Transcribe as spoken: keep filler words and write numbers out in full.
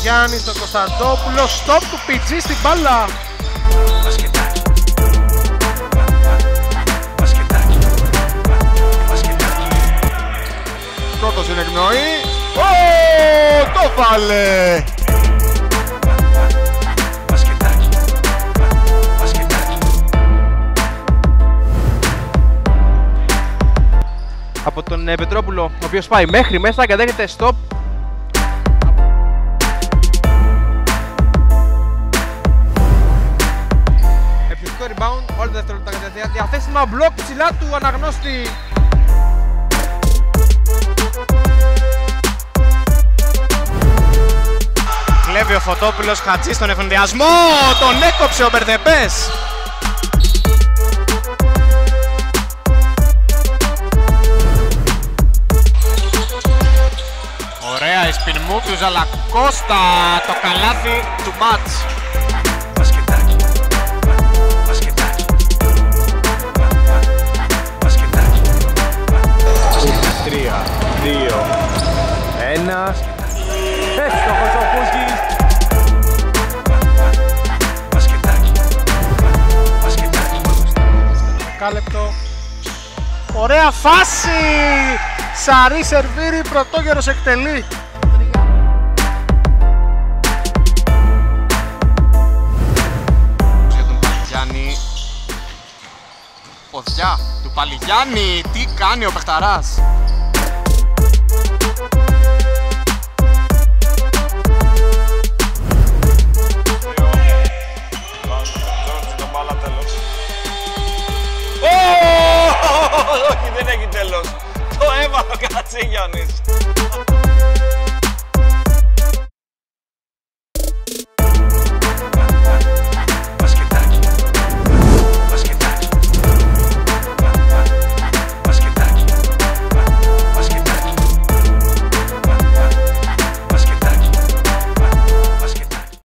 Παπαγιάννης στον Κωνσταντόπουλο. Στοπ του πι τζι στην μπάλα. Μπασκετάκι. Μπασκετάκι. Μπασκετάκι. Πρώτος είναι εκνοή. Ω, το βάλε! Μπασκετάκι. Μπασκετάκι. Από τον ε, Πετρόπουλο, ο οποίος πάει μέχρι μέσα και δέχεται stop. Επιθετικό rebound, όλα τα δευτερόλεπτα κατευθείαν. Διαθέσιμα μπλοκ ψηλά του αναγνώστη. Κλέβει ο Φωτόπουλος, Χατζής στον εφηνδιασμό. Τον έκοψε ο Μπερδεμπές. Ωραία η spin move του Ζαλακώστα, το καλάθι του μάτς. Μπασκετάκι. Μπασκετάκι. Μπασκετάκι. Τρία, δύο, ένα. Έστοχος ο Πούκης. Μπασκετάκι. Μπασκετάκι. Κάλεπτο. Ωραία φάση! Σαρή σερβίρι, πρωτόγερος εκτελεί. Για τον Παλιγιάννη. Ποδιά του Παλιγιάννη, τι κάνει ο παιχταράς. Όχι, δεν έχει τέλος. Το έβαλε ο Κατσίγιαννης.